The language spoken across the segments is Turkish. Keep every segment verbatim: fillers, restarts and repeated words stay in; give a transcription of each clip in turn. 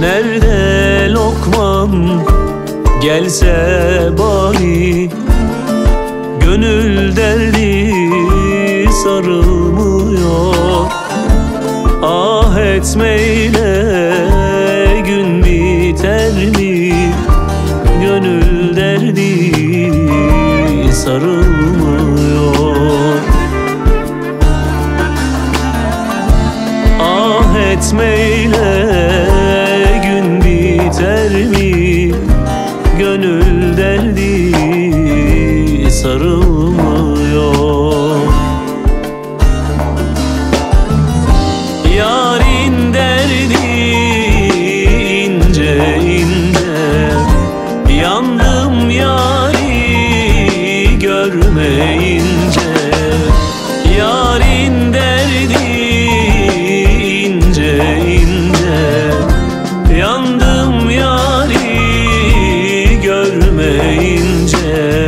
Nerede lokman gelse bari, gönül derdi sarılmıyor. Ah etmeyle gün biter mi, gönül derdi sarılmıyor. Ah etmeyle gün biter mi, gönül derdi sarılmıyor. Yarın derdi ince ince, yandım yari görmeyince. Yarın derdi ince ince, yandım yari görmeyince.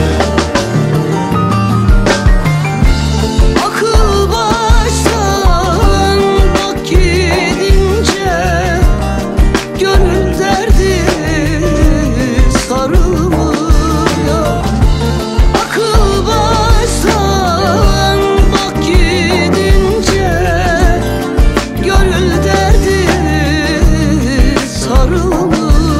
Akıl baştan bak gidince, gönül derdi sarılmıyor. Akıl baştan bak gidince, gönül derdi sarılmıyor.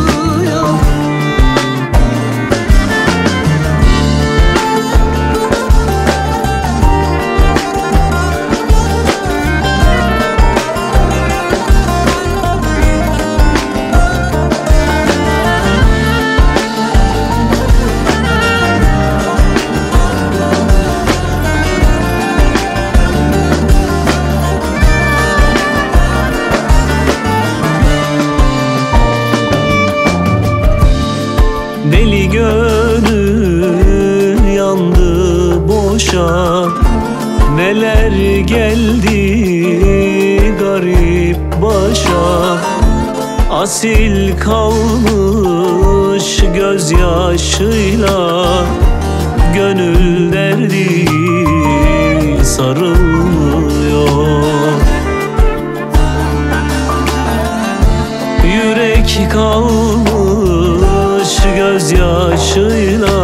Deli gönül yandı boşa, neler geldi garip başa. Asil kalmış gözyaşıyla, gönül derdi sarılmıyor. Yürek kalmış gözyaşıyla,